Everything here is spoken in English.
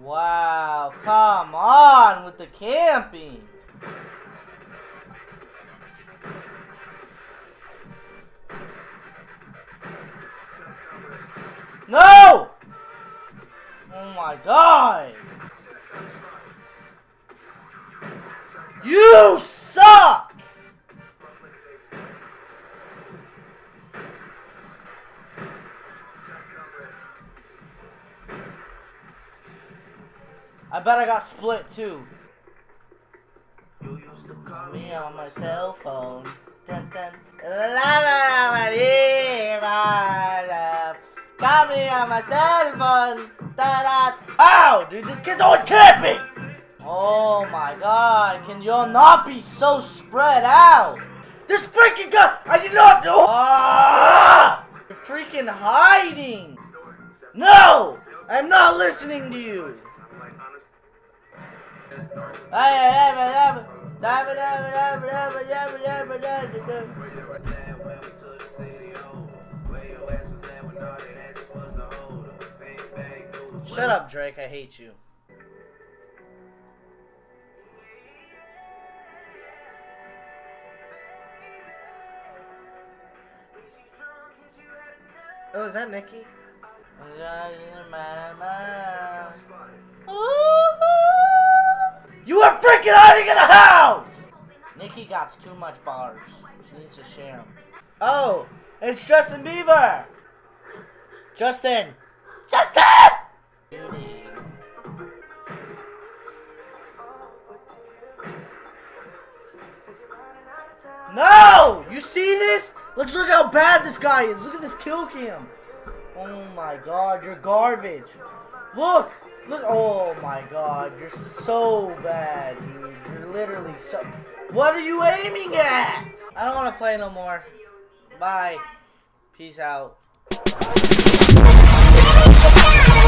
Wow, come on with the camping. No! Oh my god! You suck! I bet I got split too. You used to call me on my cell phone. Dun, dun. Got me on my cell phone. Da, da. Ow! Dude, this kid's always camping! Oh my god, can you all not be so spread out? This freaking guy! I did not know! Ah! You're freaking hiding! No! I'm not listening to you! Shut up, Drake. I hate you. Oh, is that Nicki? You are freaking hiding in the house! Nicki got too much bars. She needs to share them. Oh, it's Justin Bieber! Justin! Justin! No! You see this? Let's look how bad this guy is. Look at this kill cam. Oh my god, you're garbage. Look! Look! Oh my god, you're so bad, dude. You're literally so... What are you aiming at? I don't want to play no more. Bye. Peace out.